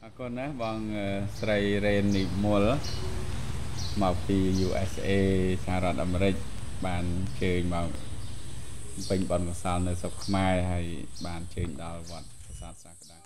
con á bằng sợi ren nịp mùa màu thì USA sang ra đầm rịch bàn chơi màu bình bận của sao nơi sọc mai hay bàn chơi đào vật sát sát cái